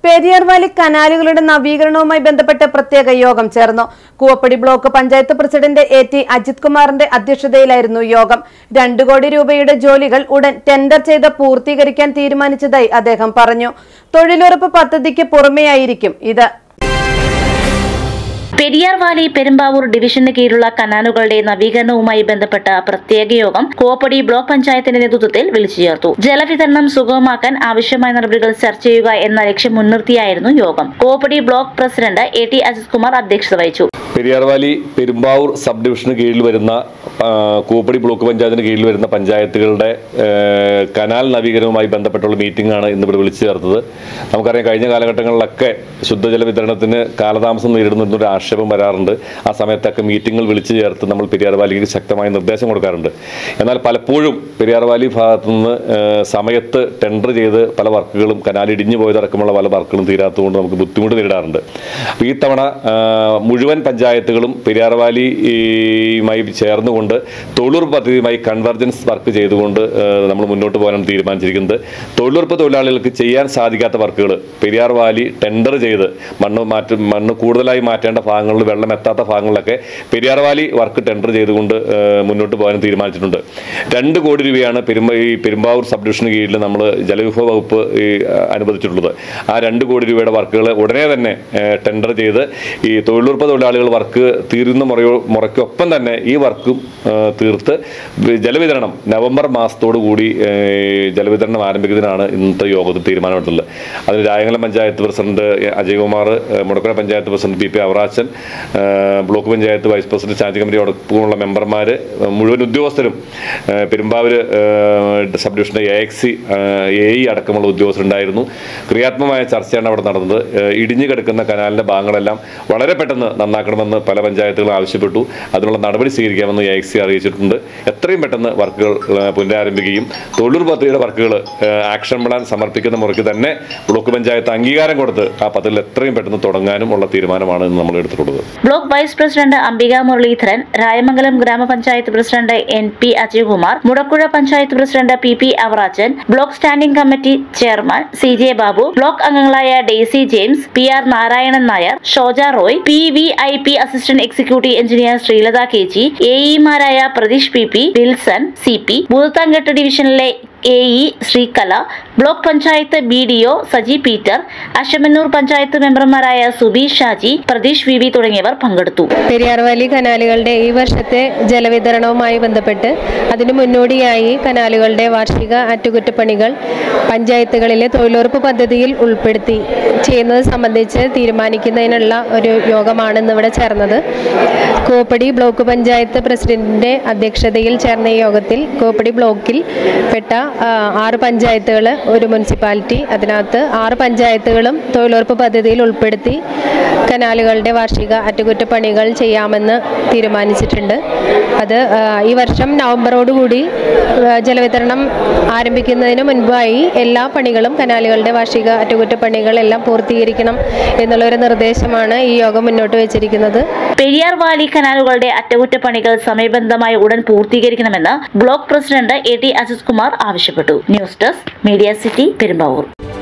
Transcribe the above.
പെരിയാർവാലി കനാലുകളുടെ നവീകരണവുമായി ബന്ധപ്പെട്ട് പ്രത്യേക യോഗം ചേർന്നു. Koovappady block panchayat president A T. Ajith കുമാറിന്റെ അധ്യക്ഷതയിലായിരുന്നു യോഗം. 2 കോടി രൂപയുടെ ജോലികൾ ഉടൻ ടെൻഡർ ചെയ്ത് പൂർത്തീകരിക്കാൻ തീരുമാനിച്ചതായി അദ്ദേഹം പറഞ്ഞു. തൊഴിലുറപ്പ് പദ്ധതിക്ക് പുറമെയായിരിക്കും ഇത്. പെരിയാർവാലി പെരുമ്പാവൂർ ഡിവിഷന് കീഴിലുള്ള കനാലുകളുടെ നവീകരണവുമായി ബന്ധപ്പെട്ട പ്രത്യേക യോഗം കൂവപ്പടി ബ്ലോക്ക് പഞ്ചായത്തിന്റെ നേതൃത്വത്തിൽ വിളിച്ചു ചേർത്തു. ജലവിതരണം സുഗമമാക്കാൻ ആവശ്യമായ നടപടികൾ ചർച്ച ചെയ്യുക എന്ന ലക്ഷ്യം മുൻനിർത്തിയായിരുന്നു യോഗം. Koovappady block president A T. Ajith Kumar അധ്യക്ഷത വഹിച്ചു. പെരിയാർവാലി പെരുമ്പാവൂർ സബ് ഡിവിഷന് കീഴിൽ വരുന്ന കൂവപ്പടി ബ്ലോക്ക് പഞ്ചായത്തിന് കീഴിൽ വരുന്ന പഞ്ചായത്തുകളുടെ കനാൽ നവീകരണവുമായി ബന്ധപ്പെട്ടുള്ള മീറ്റിംഗാണ് ഇന്നിവിടെ വിളിച്ചു ചേർത്തത്. നമുക്കറിയാം, കഴിഞ്ഞ കാലഘട്ടങ്ങളിലൊക്കെ ശുദ്ധജല വിതരണത്തിന് കാലതാമസം നേരിടുന്നൊരു ആക്ഷേപം വരാറുണ്ട്. ആ സമയത്തൊക്കെ മീറ്റിങ്ങുകൾ വിളിച്ചു ചേർത്ത് നമ്മൾ പെരിയാർവാലിക്ക് ശക്തമായ നിർദ്ദേശം കൊടുക്കാറുണ്ട്. എന്നാൽ പലപ്പോഴും പെരിയാർവാലി ഭാഗത്തു നിന്ന് സമയത്ത് ടെൻഡർ ചെയ്ത് പല വർക്കുകളും കനാൽ ഇടിഞ്ഞു പോയതടക്കമുള്ള പല വർക്കുകളും തീരാത്തതുകൊണ്ട് നമുക്ക് ബുദ്ധിമുട്ട് നേരിടാറുണ്ട്. ഈ തവണ മുഴുവൻ പഞ്ചായത്തുകളും പെരിയാർവാലിയുമായി ചേർന്നുകൊണ്ട് തൊഴിലുറപ്പ് പദ്ധതിയുമായി കൺവർജൻസ് വർക്ക് ചെയ്തുകൊണ്ട് നമ്മൾ മുന്നോട്ട് പോകാനാണ് തീരുമാനിച്ചിരിക്കുന്നത്. തൊഴിലുറപ്പ് തൊഴിലാളികൾക്ക് ചെയ്യാൻ സാധിക്കാത്ത വർക്കുകൾ പെരിയാർവാലി ടെൻഡർ ചെയ്ത് മണ്ണ് കൂടുതലായി മാറ്റേണ്ട ഭാഗങ്ങളിൽ, വെള്ളം എത്താത്ത ഭാഗങ്ങളിലൊക്കെ പെരിയാർവാലി വർക്ക് ടെൻഡർ ചെയ്തുകൊണ്ട് മുന്നോട്ട് പോകാനും തീരുമാനിച്ചിട്ടുണ്ട്. 2 കോടി രൂപയാണ് ഈ പെരുമ്പാവൂർ സബ് ഡിവിഷന് കീഴിൽ നമ്മൾ ജലവിഭവ വകുപ്പ് അനുവദിച്ചിട്ടുള്ളത്. ആ 2 കോടി രൂപയുടെ വർക്കുകൾ ഉടനെ തന്നെ ടെൻഡർ ചെയ്ത് ഈ തൊഴിലുറപ്പ് തൊഴിലാളികൾ വർക്ക് തീരുന്ന മുറയ്ക്കൊപ്പം തന്നെ ഈ വർക്കും തീർത്ത് ജലവിതരണം നവംബർ മാസത്തോടു കൂടി ജലവിതരണം ആരംഭിക്കുന്നതിനാണ് ഇന്നത്തെ യോഗത്തിൽ തീരുമാനമെടുത്തുള്ളത്. അതിന് Rayamangalam panchayat president Ajaykumar, Mudakuzha panchayat president P Avarachan, block panchayat vice president standing committee അടക്കമുള്ള മെമ്പർമാർ, മുഴുവൻ ഉദ്യോഗസ്ഥരും, പെരുമ്പാവൂർ സബ് ഡിവിഷന്റെ AXE അടക്കമുള്ള ഉദ്യോഗസ്ഥരുണ്ടായിരുന്നു. ക്രിയാത്മകമായ ചർച്ചയാണ് അവിടെ നടന്നത്. ഇടിഞ്ഞു കിടക്കുന്ന കനാലിന്റെ ഭാഗങ്ങളെല്ലാം വളരെ പെട്ടെന്ന് നന്നാക്കണമെന്ന് പല പഞ്ചായത്തുകളും ആവശ്യപ്പെട്ടു. അതിനുള്ള നടപടി സ്വീകരിക്കാമെന്ന് AXE അറിയിച്ചിട്ടുണ്ട്. എത്രയും പെട്ടെന്ന് വർക്കുകൾ പുനരാരംഭിക്കുകയും തൊഴിലുറപ്പ് പദ്ധതിയുടെ വർക്കുകൾ ആക്ഷൻ പ്ലാൻ സമർപ്പിക്കുന്ന മുറയ്ക്ക് തന്നെ ബ്ലോക്ക് പഞ്ചായത്ത് അംഗീകാരം കൊടുത്ത് ആ പദ്ധതിയിൽ എത്രയും പെട്ടെന്ന് തുടങ്ങാനും ഉള്ള തീരുമാനമാണ് നമ്മൾ എടുത്തിട്ടുള്ളത്. Block vice president Ambika Muraleedharan, Rayamangalam grama panchayat president NP Ajaykumar, Mudakuzha panchayat president PP Avarachan, block standing committee chairman CJ Babu, block അംഗങ്ങളായ Daisy James, PR Narayanan Nair, Shoja Roy, PVIP assistant executive engineer Sreelatha KG, AE-മാരായ Pratheesh PP, Wilson CP, Bhoothathankettu ഡിവിഷനിലെ AE Sreekala, block panchayat BDO Saji Peter, Ashamannoor panchayat മെമ്പർമാരായ സുബി ഷാജി, പ്രതീഷ് VV തുടങ്ങിയവർ പങ്കെടുത്തു. പെരിയാർവാലി കനാലുകളുടെ ഈ വർഷത്തെ ജലവിതരണവുമായി ബന്ധപ്പെട്ട് അതിനു മുന്നോടിയായി കനാലുകളുടെ വാർഷിക അറ്റകുറ്റപ്പണികൾ പഞ്ചായത്തുകളിലെ തൊഴിലുറപ്പ് പദ്ധതിയിൽ ഉൾപ്പെടുത്തി ചെയ്യുന്നത് സംബന്ധിച്ച് തീരുമാനിക്കുന്നതിനുള്ള ഒരു യോഗമാണ് ഇന്നിവിടെ ചേർന്നത്. കൂവപ്പടി ബ്ലോക്ക് പഞ്ചായത്ത് പ്രസിഡന്റിന്റെ അധ്യക്ഷതയിൽ ചേർന്ന ഈ യോഗത്തിൽ കൂവപ്പടി ബ്ലോക്കിൽ പെട്ട 6 പഞ്ചായത്തുകൾ, ഒരു മുനിസിപ്പാലിറ്റി, അതിനകത്ത് 6 പഞ്ചായത്തുകളും തൊഴിലുറപ്പ് പദ്ധതിയിൽ ഉൾപ്പെടുത്തി കനാലുകളുടെ വാർഷിക അറ്റകുറ്റപ്പണികൾ ചെയ്യാമെന്ന് തീരുമാനിച്ചിട്ടുണ്ട്. അത് ഈ വർഷം നവംബറോടുകൂടി ജലവിതരണം ആരംഭിക്കുന്നതിന് മുൻപായി എല്ലാ പണികളും, കനാലുകളുടെ വാർഷിക അറ്റകുറ്റപ്പണികളെല്ലാം പൂർത്തീകരിക്കണം എന്നുള്ളൊരു നിർദ്ദേശമാണ് ഈ യോഗം മുന്നോട്ട് വെച്ചിരിക്കുന്നത്. പെരിയാർവാലി കനാലുകളുടെ അറ്റകുറ്റപ്പണികൾ സമയബന്ധമായി ഉടൻ പൂർത്തീകരിക്കണമെന്ന് block president A.T. Ajith Kumar ആവശ്യപ്പെട്ടു. News desk Media City Perumbavoor.